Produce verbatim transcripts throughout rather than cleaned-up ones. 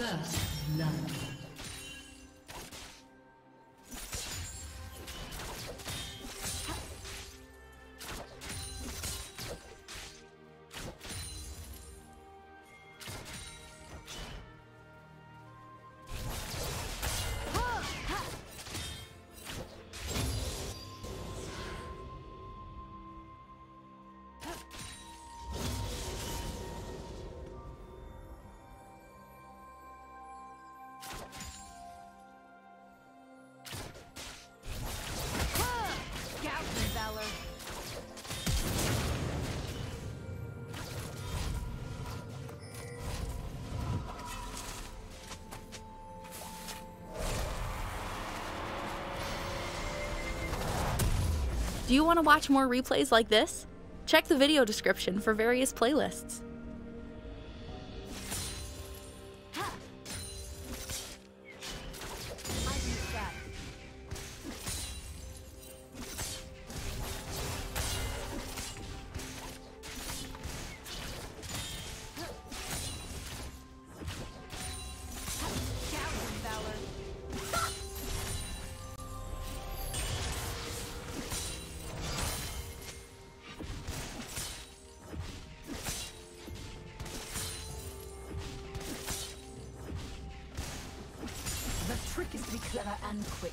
First blood. Do you want to watch more replays like this? Check the video description for various playlists. The trick is to be clever and quick.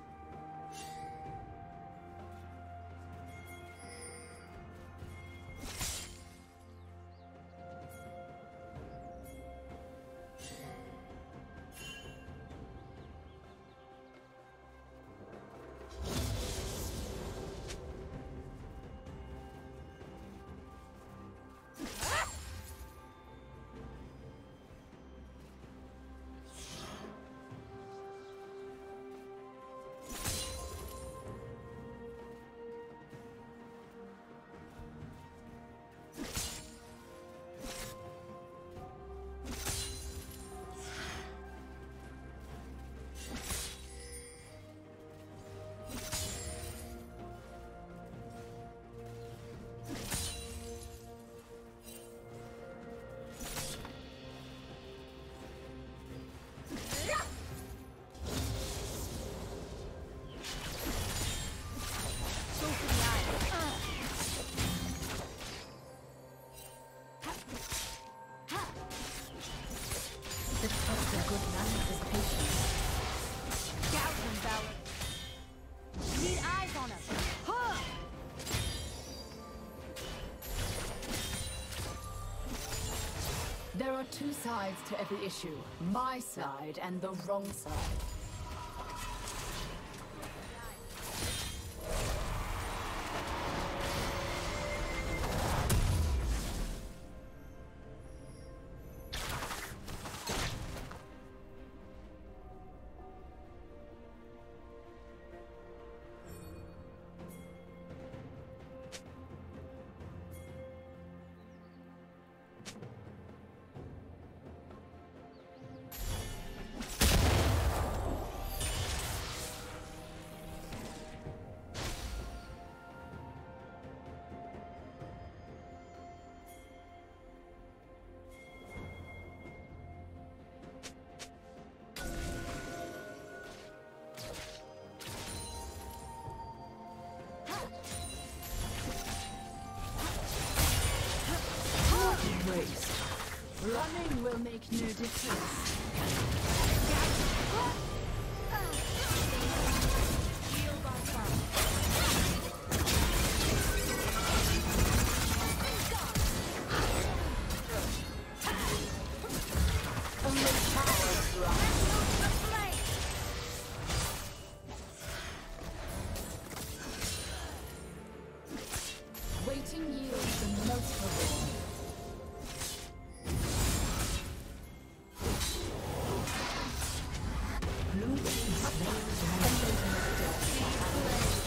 There are two sides to every issue, my side and the wrong side. Running will make no difference. Waiting yields the most reward. Blue team's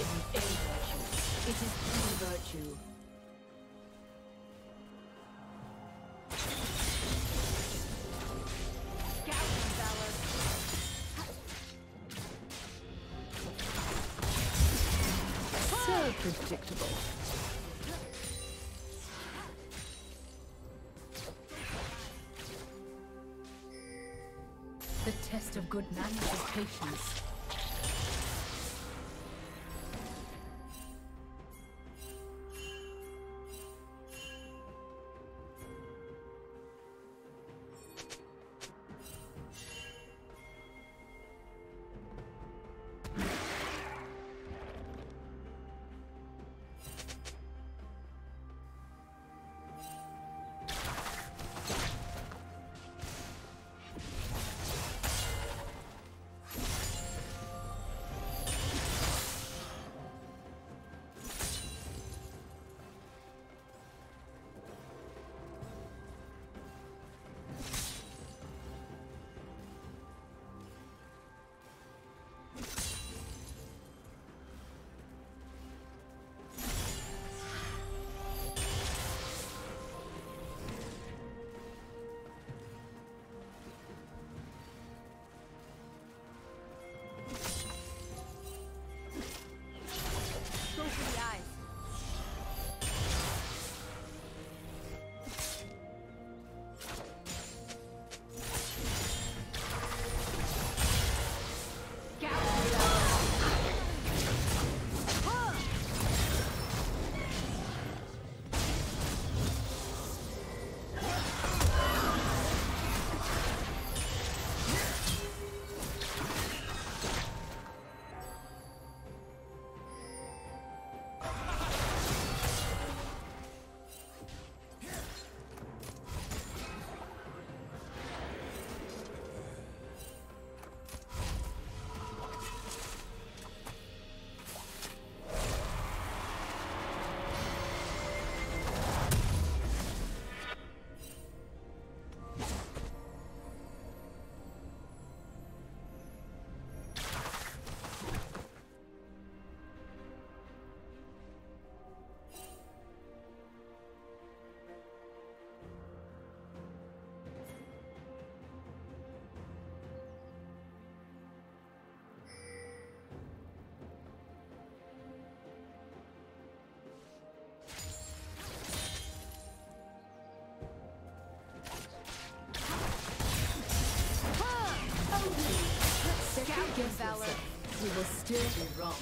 isn't a virtue. It is the virtue. So predictable. The test of good manners is patience. Against valor, we will still be wrong.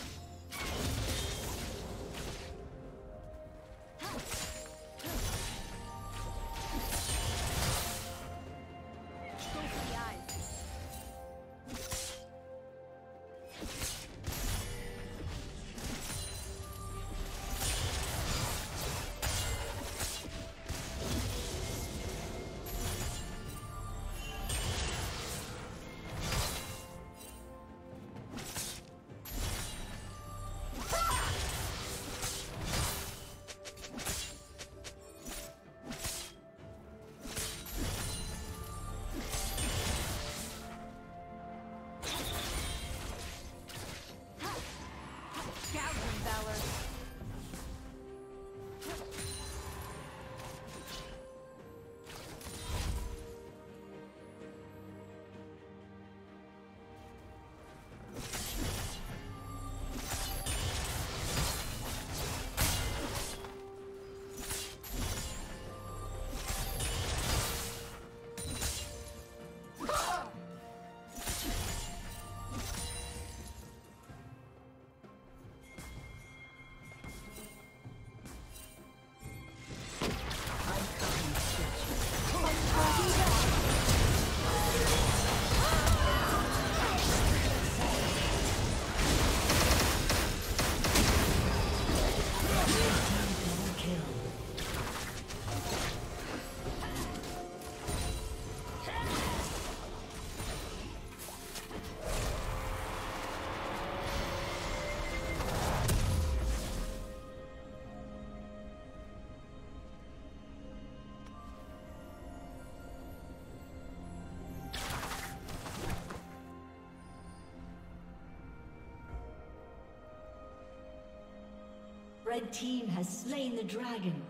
Red team has slain the dragon.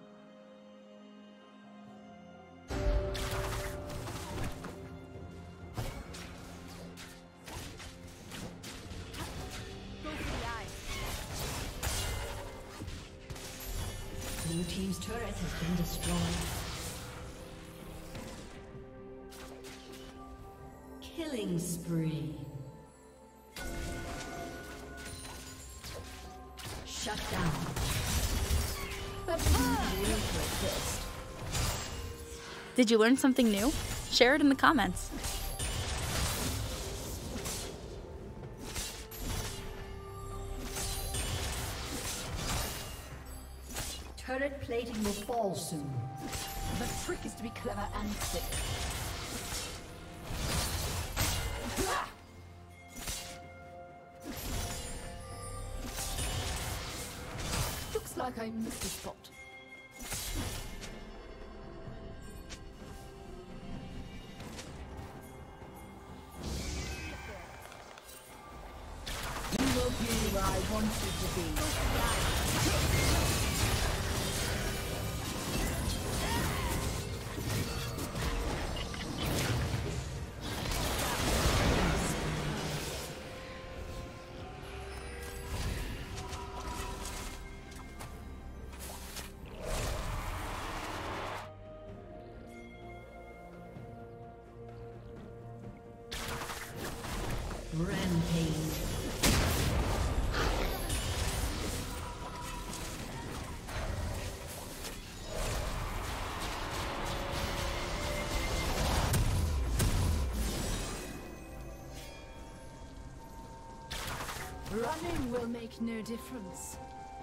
Blue team's turret has been destroyed. Killing spree. Shut down. Did you learn something new? Share it in the comments. Turret plating will fall soon. The trick is to be clever and quick. Looks like I missed a spot. You will be where I want you to be. Rampage. Running will make no difference.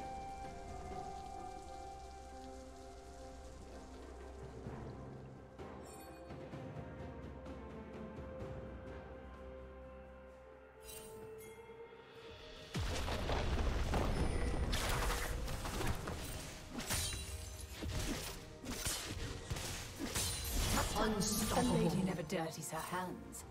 Unstoppable. A lady never dirties her hands.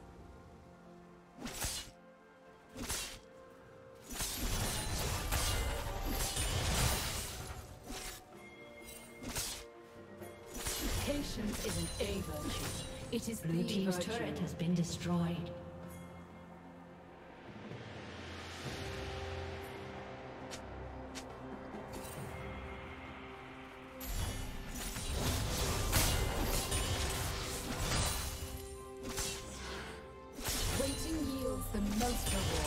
Patience isn't a virtue. It is Blue the team's virtue. turret has been destroyed. Waiting yields the most reward.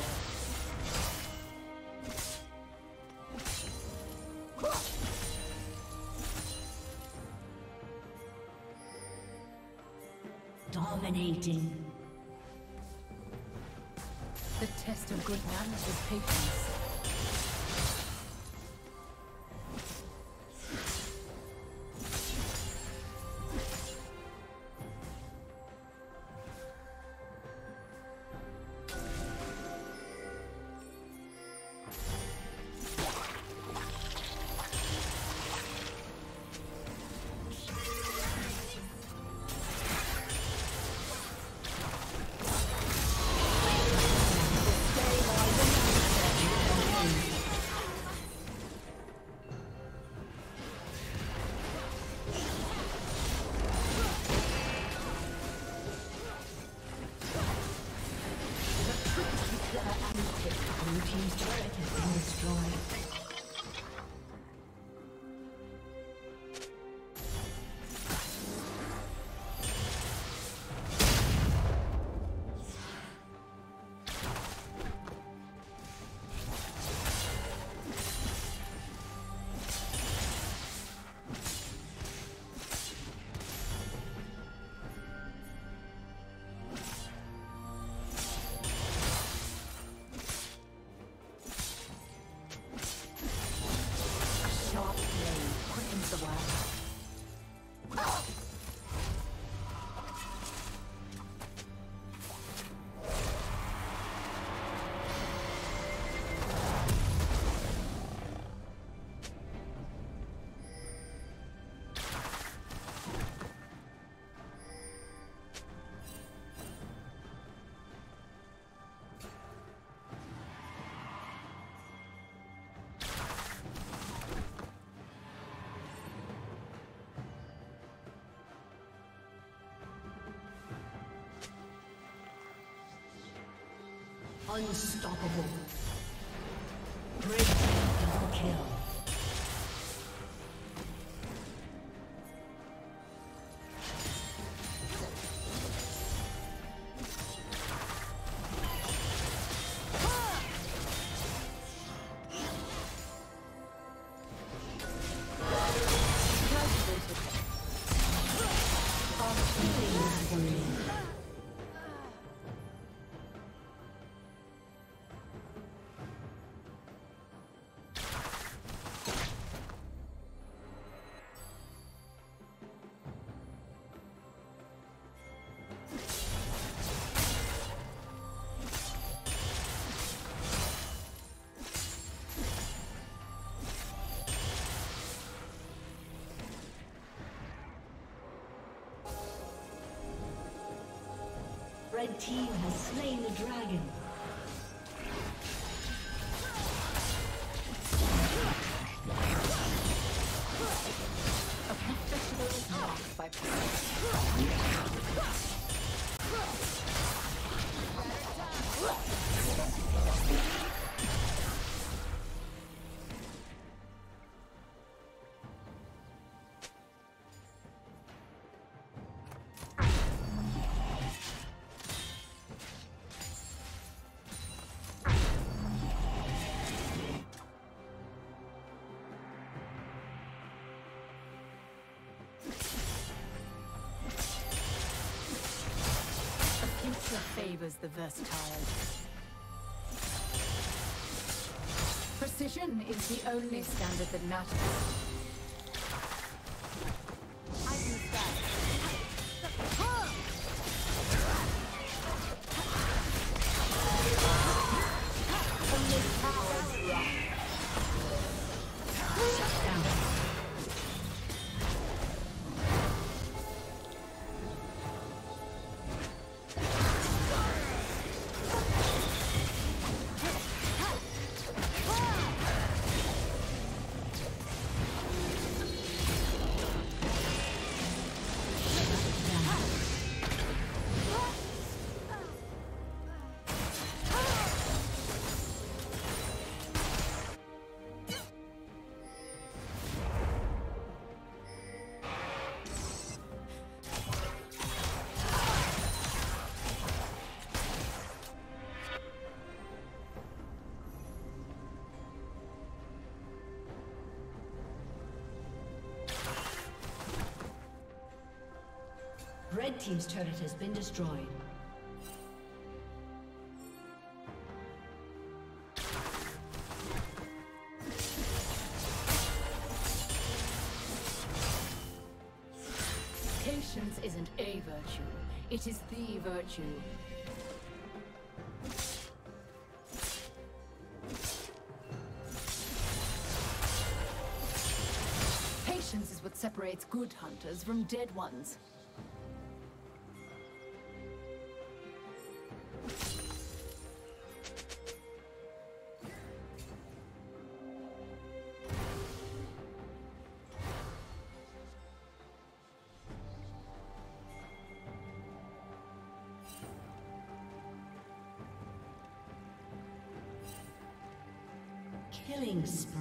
Dominating. The test of good manners is patience. Blue team's turret has been destroyed. Unstoppable. Red team double kill. Red team has slain the dragon. A professional is marked by favors the versatile. Precision is the only standard that matters. I can stand. Only cowards run. Shut down. Red team's turret has been destroyed. Patience isn't a virtue, it is the virtue. Patience is what separates good hunters from dead ones. Killing spree.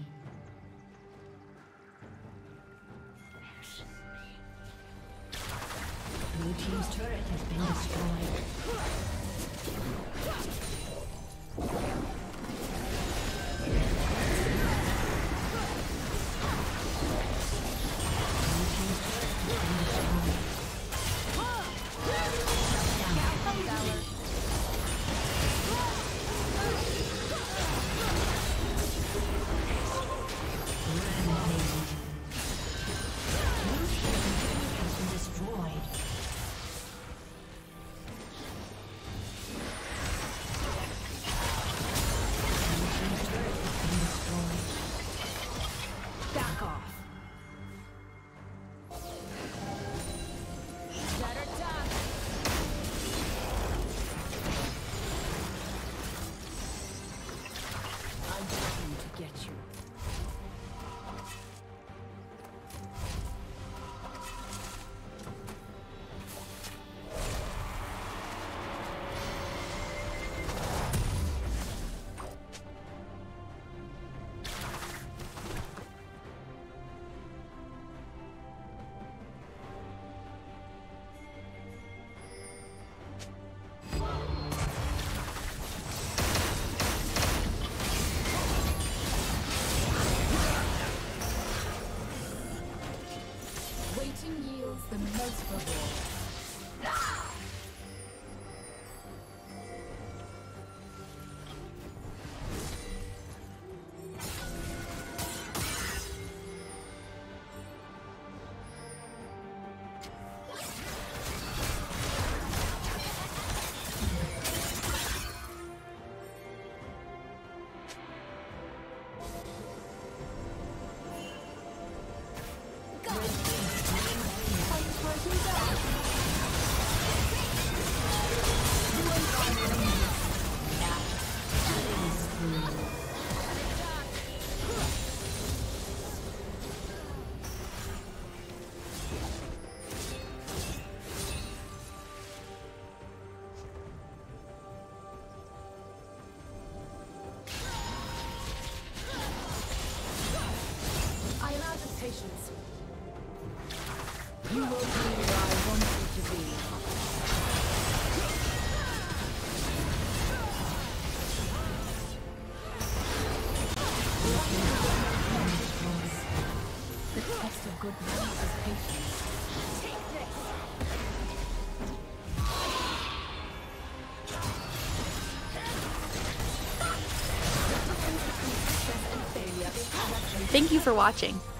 Blue team's turret has been destroyed. The test of good manners is patience. Thank you for watching.